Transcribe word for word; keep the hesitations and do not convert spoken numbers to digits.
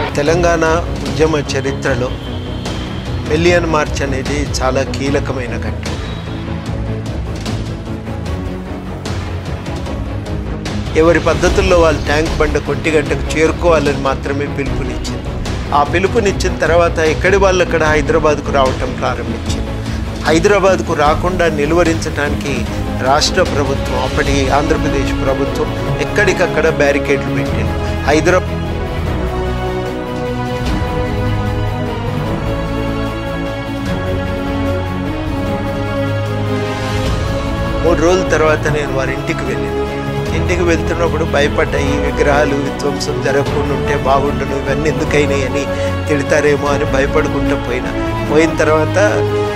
తెలంగాణ ఉద్యమ చరిత్రలో million March అనేది చాలా కీలకమైన ఘట్టం. ఎవరి పద్ధతుల్లో వాళ్ళు ట్యాంక్ బండ కొట్టిగట్టకు చేరుకోవాలని మాత్రమే పిలుపునిచ్చింది. ఆ పిలుపునిచ్చిన తర్వాత ఎక్కడి వాళ్ళు అక్కడ హైదరాబాద్కు రావటం ప్రారంభించింది. హైదరాబాద్కు రాకుండా నిలువరించడానికి రాష్ట్ర ప్రభుత్వం, అప్పటి ఆంధ్రప్రదేశ్ ప్రభుత్వం ఎక్కడికక్కడ బ్యారికేడ్లు పెట్టింది. హైదరాబాద్ మూడు రోజుల తర్వాత నేను వారి ఇంటికి వెళ్ళాను. ఇంటికి వెళ్తున్నప్పుడు భయపడ్డా, ఈ విగ్రహాలు విధ్వంసం జరగకుండా ఉంటే బాగుండును, ఇవన్నీ ఎందుకైనాయి అని తిడతారేమో అని భయపడుకుంటూ పోయినా. పోయిన తర్వాత